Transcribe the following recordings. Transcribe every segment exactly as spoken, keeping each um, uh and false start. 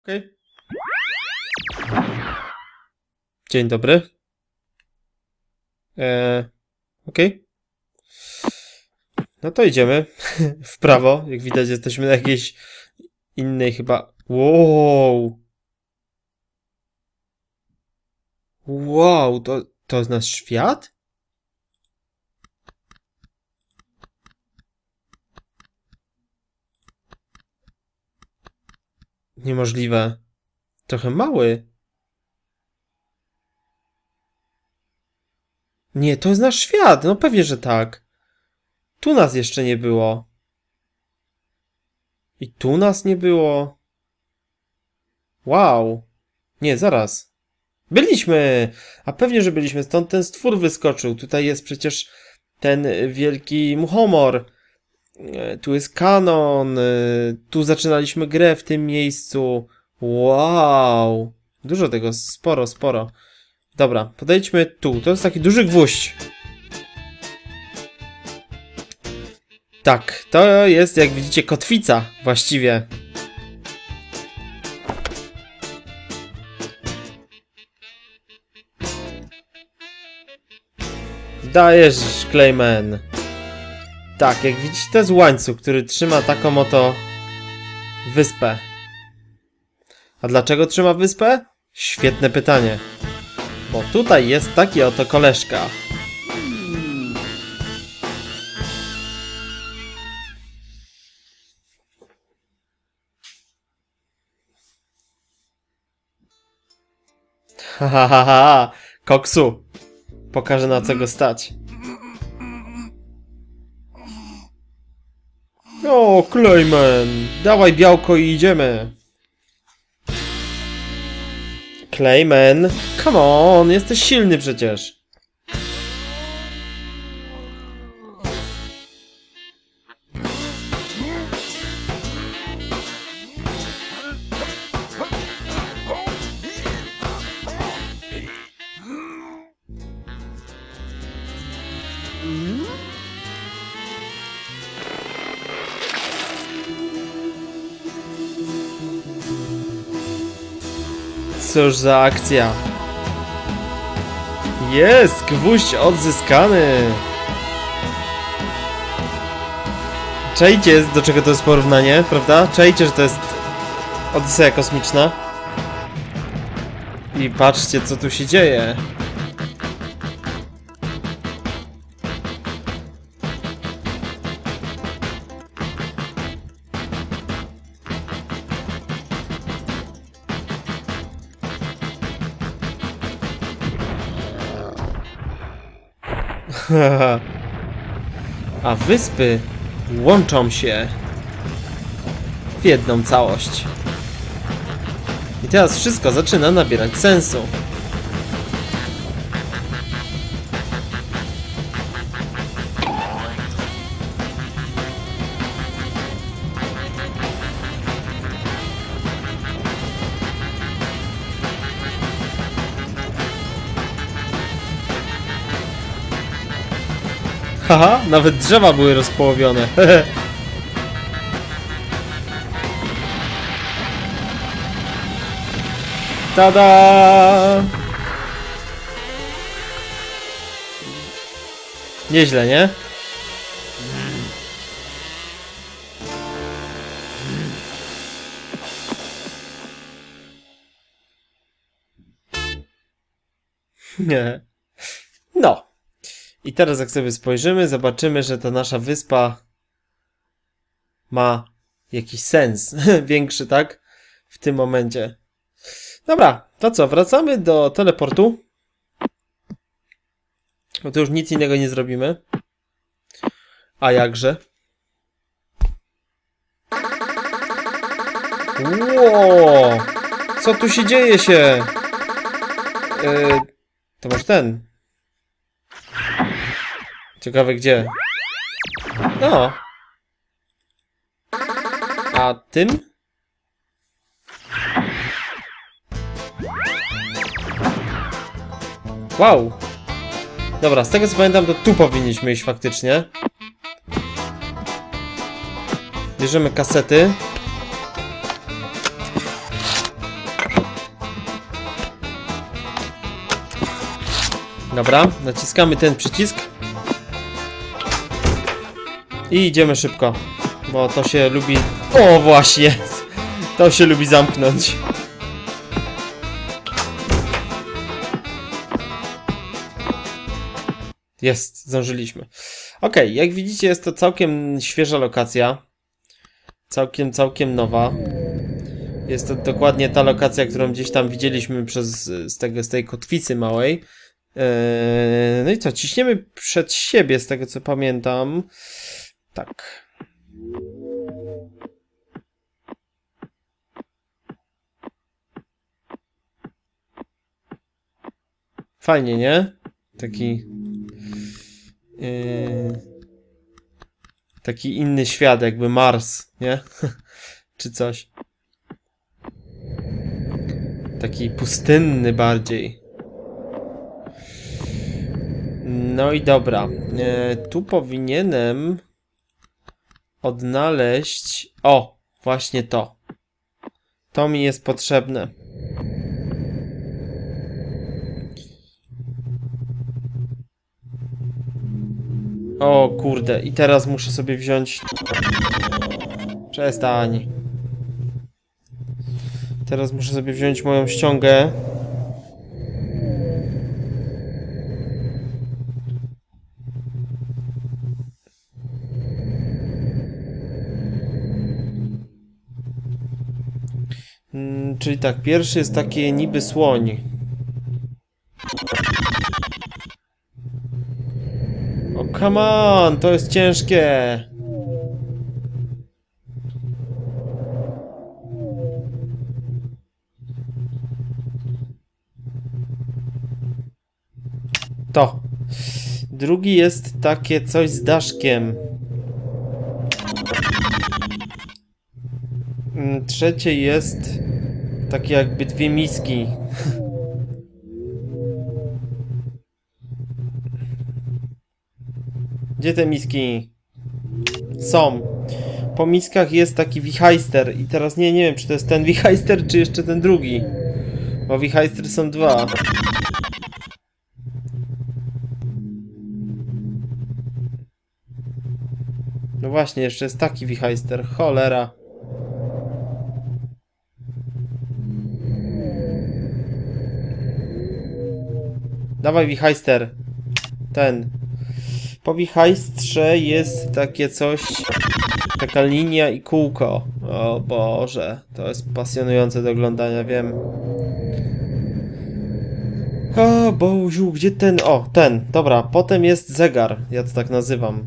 Okej. Dzień dobry. Eee, Okej. No to idziemy w prawo. Jak widać, jesteśmy na jakiejś innej chyba... Wow! Wow, to, to jest nasz świat? Niemożliwe. Trochę mały. Nie, to jest nasz świat. No pewnie, że tak. Tu nas jeszcze nie było. I tu nas nie było. Wow. Nie, zaraz. Byliśmy! A pewnie, że byliśmy. Stąd ten stwór wyskoczył. Tutaj jest przecież ten wielki muchomor. Tu jest kanon. Tu zaczynaliśmy grę w tym miejscu. Wow. Dużo tego. Sporo, sporo. Dobra, podejdźmy tu. To jest taki duży gwóźdź. Tak, to jest, jak widzicie, kotwica właściwie. Dajesz, Clayman. Tak, jak widzicie, to jest łańcuch, który trzyma taką oto wyspę. A dlaczego trzyma wyspę? Świetne pytanie. Bo tutaj jest taki oto koleżka. Ha, ha, ha, koksu. Pokażę, na co go stać. O, Clayman. Dawaj białko i idziemy. Clayman. Come on, jesteś silny przecież. Cóż za akcja. Jest! Gwóźdź odzyskany! Czajcie, do czego to jest porównanie, prawda? Czajcie, że to jest Odyseja kosmiczna. I patrzcie, co tu się dzieje. A wyspy łączą się w jedną całość. I teraz wszystko zaczyna nabierać sensu. Haha, nawet drzewa były rozpołowione. Tada! Nieźle, nie? Nie. No. I teraz jak sobie spojrzymy, zobaczymy, że ta nasza wyspa ma jakiś sens większy, tak? W tym momencie. Dobra, to co? Wracamy do teleportu. Bo tu już nic innego nie zrobimy. A jakże? Ło! Co tu się dzieje się? Yy, to może ten. Ciekawe gdzie. No. A tym? Wow. Dobra, z tego co pamiętam, to tu powinniśmy iść faktycznie. Bierzemy kasety. Dobra, naciskamy ten przycisk. I idziemy szybko. Bo to się lubi... O, właśnie! To się lubi zamknąć. Jest, zdążyliśmy. Ok, jak widzicie, jest to całkiem świeża lokacja. Całkiem, całkiem nowa. Jest to dokładnie ta lokacja, którą gdzieś tam widzieliśmy przez, z, tego, z tej kotwicy małej. Eee, no i co, ciśniemy przed siebie, z tego co pamiętam. Tak. Fajnie, nie? Taki... Yy, taki inny świat, jakby Mars, nie? Czy coś. Taki pustynny bardziej. No i dobra. Yy, tu powinienem odnaleźć... O! Właśnie to. To mi jest potrzebne. O kurde, i teraz muszę sobie wziąć... Przestań. Teraz muszę sobie wziąć moją ściągę. Hmm, czyli tak, pierwszy jest taki niby słoń. O, come on, to jest ciężkie. To. Drugi jest takie coś z daszkiem. Trzecie jest takie jakby dwie miski. Gdzie te miski? Są. Po miskach jest taki wichajster. I teraz nie, nie wiem, czy to jest ten wichajster, czy jeszcze ten drugi. Bo wichajster są dwa. No właśnie, jeszcze jest taki wichajster. Cholera. Dawaj wichajster. Ten. Po wichajstrze jest takie coś, taka linia i kółko. O Boże, to jest pasjonujące do oglądania, wiem. O Boziu, gdzie ten? O, ten, dobra, potem jest zegar, ja to tak nazywam.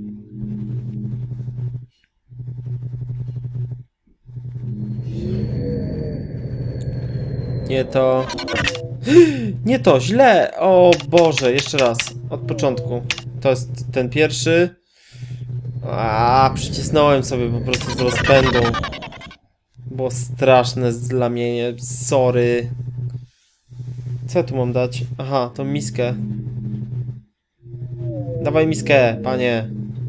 Nie to... Nie to, źle! O Boże, jeszcze raz, od początku. To jest ten pierwszy. A, przycisnąłem sobie po prostu z rozpędu. Było straszne zlamienie, sorry. Co ja tu mam dać? Aha, tą miskę. Dawaj miskę, panie.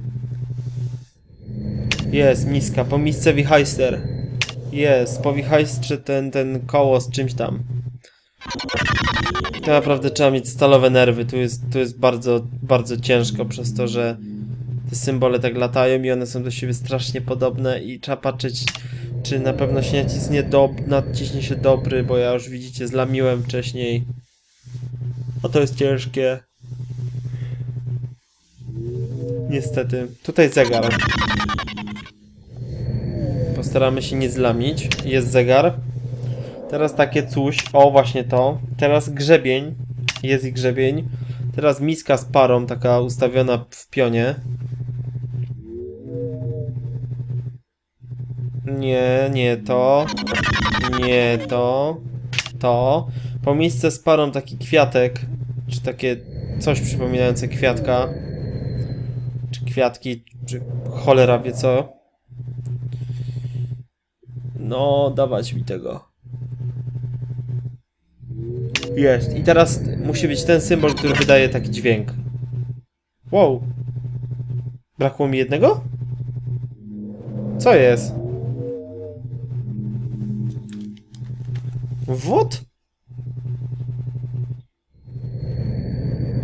Jest, miska, po misce wichajster. Jest, po wichajstrze ten, ten koło z czymś tam. To naprawdę trzeba mieć stalowe nerwy, tu jest, tu jest bardzo, bardzo ciężko przez to, że te symbole tak latają i one są do siebie strasznie podobne i trzeba patrzeć, czy na pewno się nacisnie, do, naciśnie się dobry, bo ja już widzicie zlamiłem wcześniej. A to jest ciężkie. Niestety. Tutaj zegar. Postaramy się nie zlamić. Jest zegar. Teraz takie coś. O, właśnie to. Teraz grzebień. Jest i grzebień. Teraz miska z parą, taka ustawiona w pionie. Nie, nie to. Nie to. To. Po misce z parą taki kwiatek. Czy takie coś przypominające kwiatka. Czy kwiatki, czy cholera wie co. No, dawać mi tego. Jest. I teraz musi być ten symbol, który wydaje taki dźwięk. Wow. Brakło mi jednego? Co jest? What?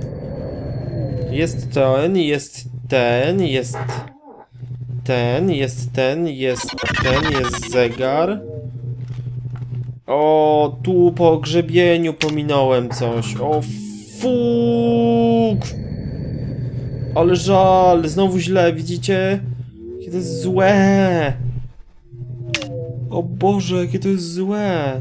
Jest ten, jest ten, jest ten, jest ten, jest ten, jest zegar. O, tu po grzebieniu pominąłem coś. O, fuk! Ale żal, znowu źle, widzicie? Jakie to jest złe! O Boże, jakie to jest złe!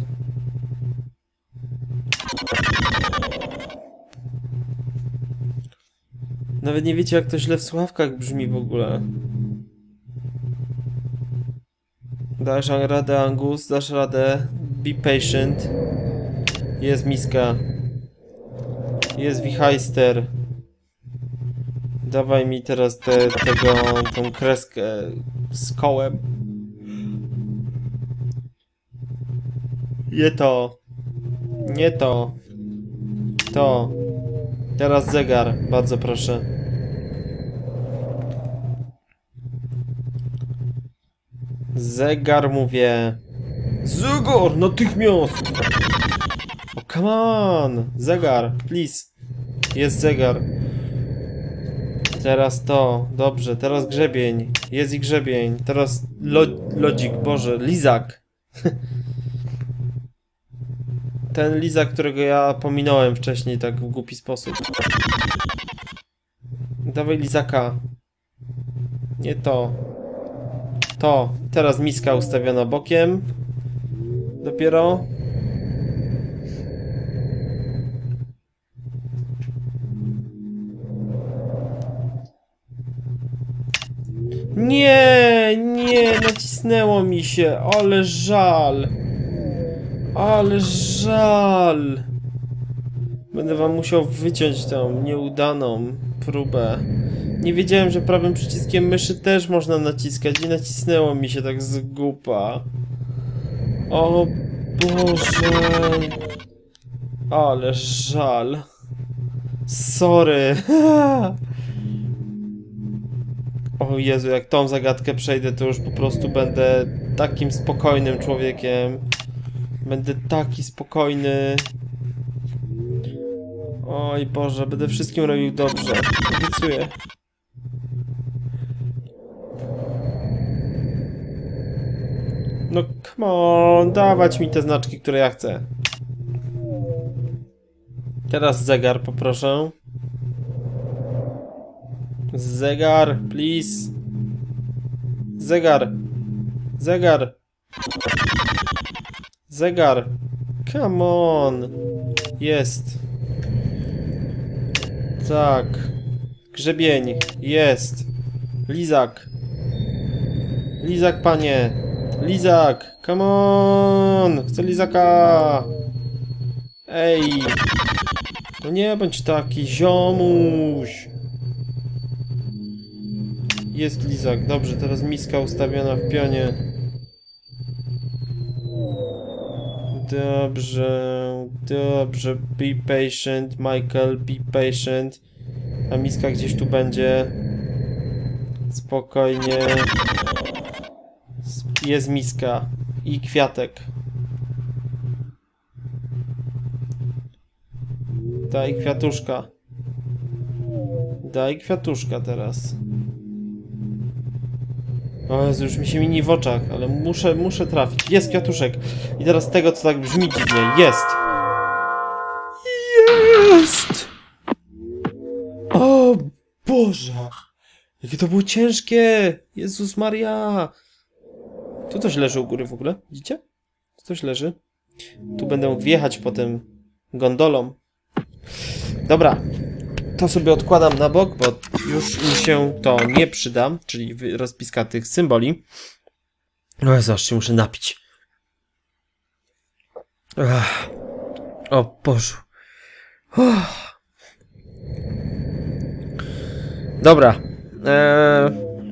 Nawet nie wiecie, jak to źle w słuchawkach brzmi w ogóle. Dasz radę, Angus, dasz radę. Be patient. Jest miska. Jest wichajster. Dawaj mi teraz te, tego, tą kreskę z kołem. Nie to. Nie to. To. Teraz zegar, bardzo proszę. Zegar mówię. Zegar, natychmiast! O, come on! Zegar, please. Jest zegar. Teraz to. Dobrze, teraz grzebień. Jest i grzebień. Teraz lo lodzik, Boże, lizak. Ten lizak, którego ja pominąłem wcześniej tak w głupi sposób. Dawaj lizaka. Nie to. To. Teraz miska ustawiona bokiem. Dopiero. Nie, nie, nacisnęło mi się, ale żal. Ale żal. Będę wam musiał wyciąć tą nieudaną próbę. Nie wiedziałem, że prawym przyciskiem myszy też można naciskać i nacisnęło mi się tak z głupa. O Boże. Ale żal. Sorry. O Jezu, jak tą zagadkę przejdę, to już po prostu będę takim spokojnym człowiekiem. Będę taki spokojny. Oj Boże, będę wszystkim robił dobrze. Obiecuję. No come on, dawać mi te znaczki, które ja chcę. Teraz zegar poproszę. Zegar, please. Zegar. Zegar. Zegar. Come on. Jest. Tak. Grzebień. Jest. Lizak. Lizak, panie. Lizak. Come on. Chcę lizaka. Ej. No nie bądź taki, ziomuś. Jest lizak. Dobrze, teraz miska ustawiona w pionie. Dobrze, dobrze. Be patient, Michael, be patient. A miska gdzieś tu będzie. Spokojnie. Jest miska. I kwiatek. Daj kwiatuszka. Daj kwiatuszka teraz. O Jezu, już mi się mini w oczach, ale muszę, muszę trafić. Jest kwiatuszek. I teraz tego, co tak brzmi dziwnie. Jest! Jest! O Boże! Jakie to było ciężkie! Jezus Maria! Tu coś leży u góry w ogóle, widzicie? Tu coś leży. Tu będę mógł wjechać potem gondolą. Dobra. To sobie odkładam na bok, bo już mi się to nie przyda, czyli rozpiska tych symboli. O Jezu, aż się muszę napić. Ach. O Boże. Uff. Dobra. Eee...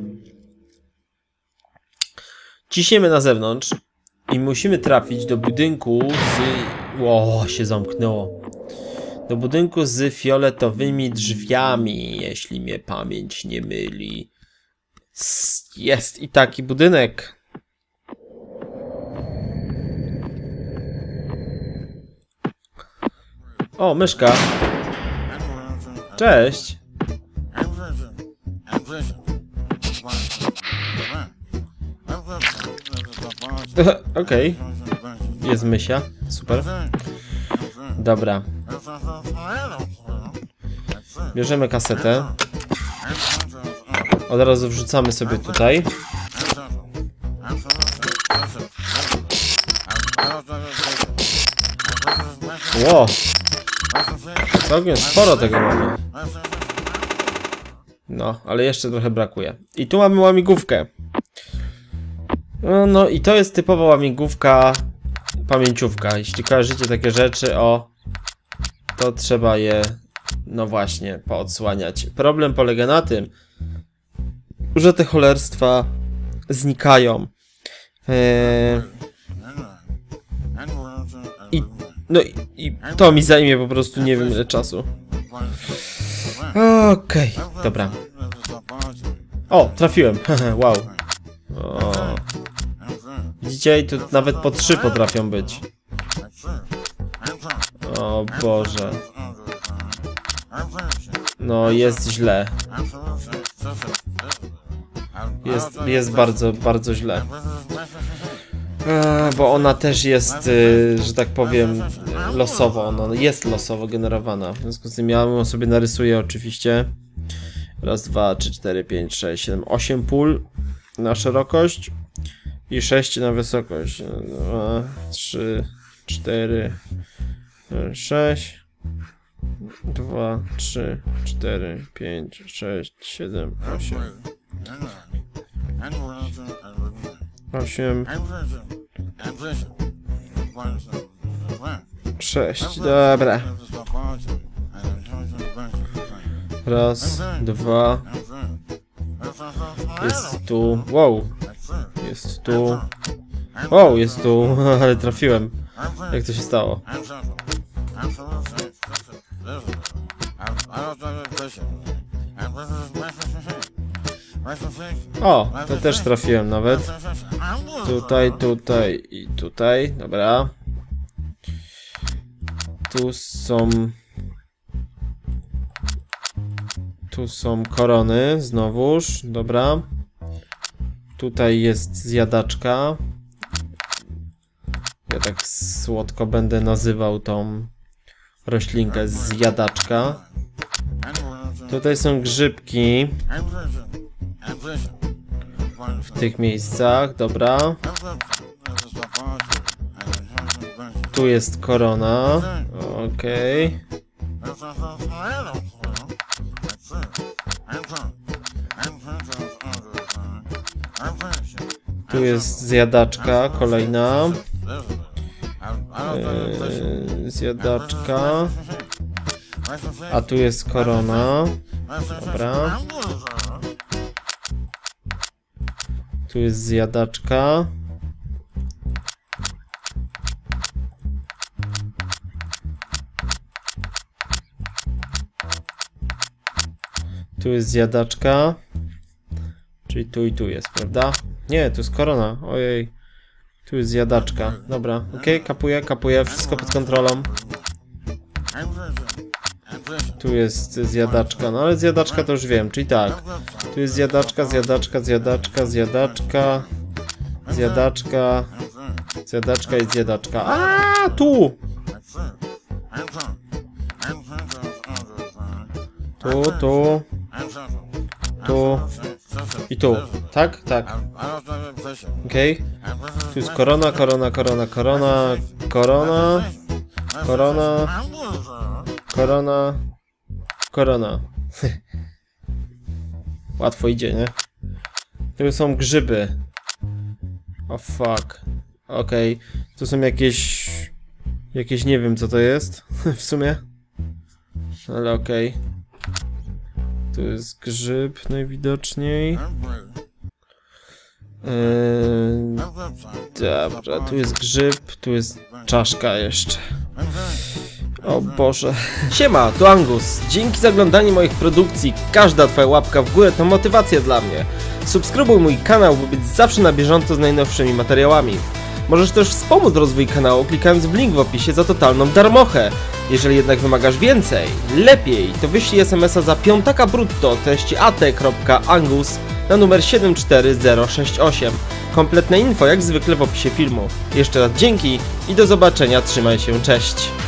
Ciśniemy na zewnątrz i musimy trafić do budynku z... O, się zamknęło. Do budynku z fioletowymi drzwiami, jeśli mnie pamięć nie myli. Jest i taki budynek. O, myszka. Cześć. Okej. Okay. Jest mysia. Super. Dobra. Bierzemy kasetę. Od razu wrzucamy sobie tutaj. Ło! Całkiem sporo tego mamy. No, ale jeszcze trochę brakuje. I tu mamy łamigłówkę. No, no i to jest typowa łamigłówka, pamięciówka. Jeśli kojarzycie takie rzeczy, o, to trzeba je, no właśnie, poodsłaniać. Problem polega na tym, że te cholerstwa znikają. Eee... I, no i, i to mi zajmie po prostu nie wiem ile czasu. Okej, okay, dobra. O, trafiłem. Wow. O. Widzicie? I tu nawet po trzy potrafią być. O Boże. No jest źle. Jest, jest bardzo, bardzo źle. Bo ona też jest, że tak powiem, losowo. Ona jest losowo generowana. W związku z tym ja ją sobie narysuję oczywiście. Raz, dwa, trzy, cztery, pięć, sześć, siedem, osiem pól na szerokość i sześć na wysokość. dwa, trzy, cztery, sześć, dwa, trzy, cztery, pięć, sześć, siedem, osiem. osiem. sześć. Dobra. Raz, dwa. Jest tu. Wow. Jest tu. Wow, jest tu. Ale trafiłem. Jak to się stało? O, to też trafiłem nawet. Tutaj, tutaj i tutaj. Dobra. Tu są... Tu są korony, znowuż. Dobra. Tutaj jest zjadaczka. Ja tak słodko będę nazywał tą roślinkę zjadaczka. Tutaj są grzybki. W tych miejscach, dobra. Tu jest korona. Okej. Tu jest zjadaczka, kolejna. Yy, zjadaczka. A tu jest korona. Dobra. Tu jest zjadaczka. Tu jest zjadaczka. Czyli tu i tu jest, prawda? Nie, tu jest korona. Ojej. Tu jest zjadaczka. Dobra, okej, okay, kapuję, kapuję. Wszystko pod kontrolą. Tu jest zjadaczka. No ale zjadaczka to już wiem, czyli tak. Tu jest zjadaczka, zjadaczka, zjadaczka, zjadaczka. Zjadaczka. Zjadaczka i zjadaczka. A tu! Tu, tu. Tu. I tu. Tak? Tak. Okej. Okay. Tu jest korona, korona, korona, korona. Korona. Korona. Korona. Korona. Łatwo idzie, nie? Tu są grzyby. O oh, fuck. Okej. Okay. Tu są jakieś... Jakieś nie wiem co to jest. W sumie. Ale okej. Okay. Tu jest grzyb najwidoczniej. Yy, dobra, tu jest grzyb, tu jest czaszka jeszcze. O Boże. Siema, to Angus. Dzięki za oglądanie moich produkcji. Każda twoja łapka w górę to motywacja dla mnie. Subskrybuj mój kanał, by być zawsze na bieżąco z najnowszymi materiałami. Możesz też wspomóc rozwój kanału klikając w link w opisie za totalną darmochę. Jeżeli jednak wymagasz więcej, lepiej, to wyślij es em es a za piątaka brutto treści at kropka angus na numer siedem cztery zero sześć osiem. Kompletne info jak zwykle w opisie filmu. Jeszcze raz dzięki i do zobaczenia, trzymaj się, cześć!